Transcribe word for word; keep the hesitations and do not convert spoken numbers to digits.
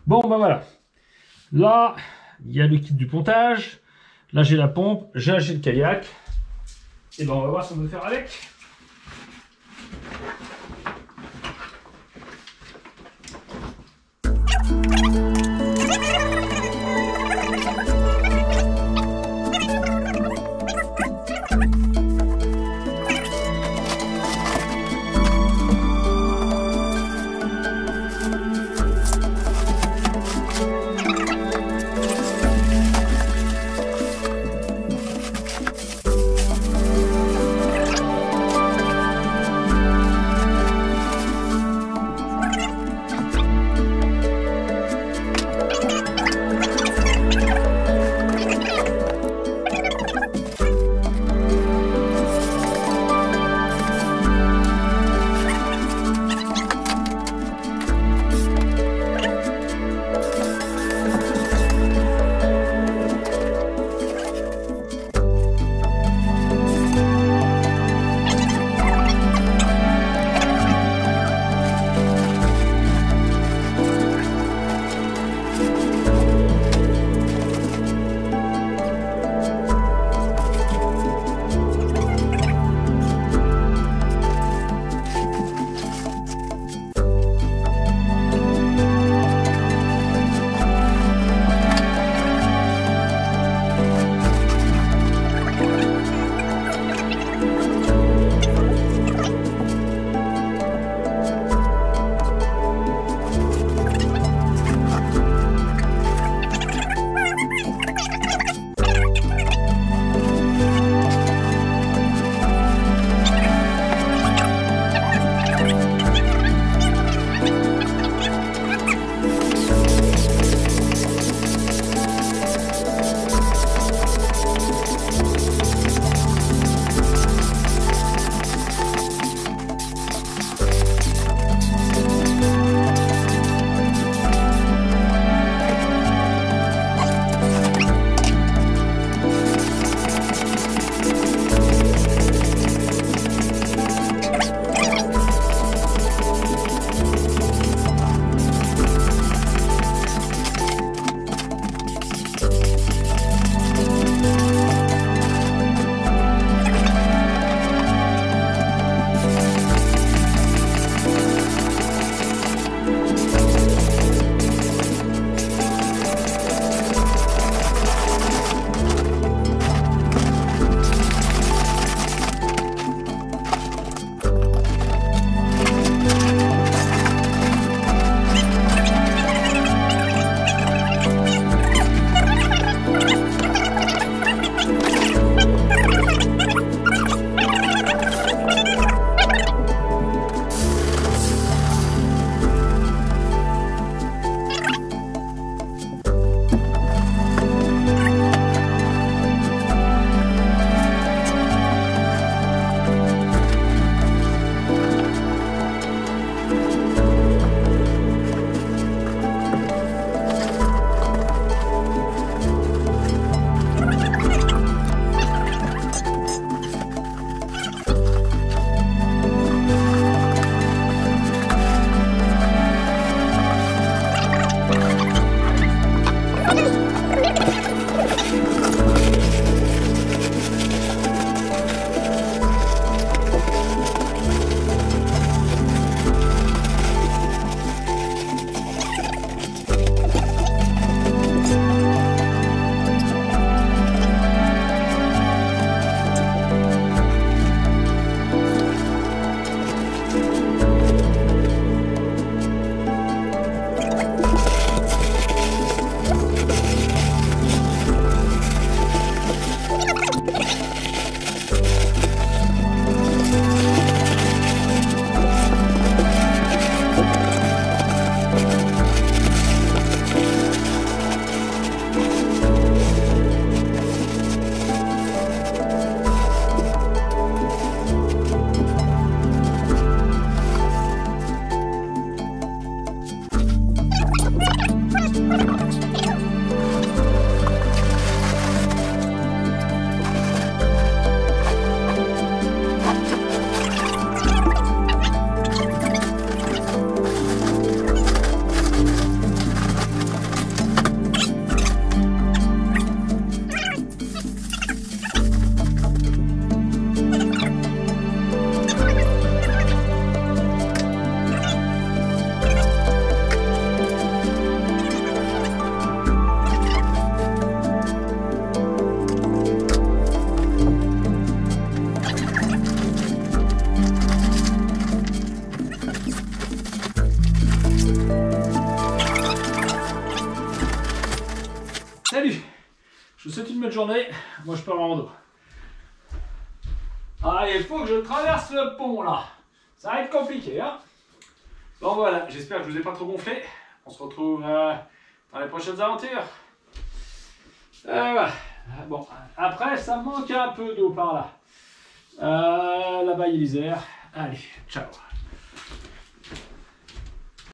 Bon, ben voilà. Là, il y a le kit du pontage. Là, j'ai la pompe. Là, j'ai le kayak. Et ben, on va voir ce qu'on peut faire avec. souhaite une bonne journée. Moi, je pars en rando. Ah, il faut que je traverse le pont, là. Ça va être compliqué, hein. Bon, voilà. J'espère que je vous ai pas trop gonflé. On se retrouve euh, dans les prochaines aventures. Euh, voilà. Bon, après, ça manque un peu d'eau par là. Euh, Là-bas, il y a l'Isère. Allez, ciao.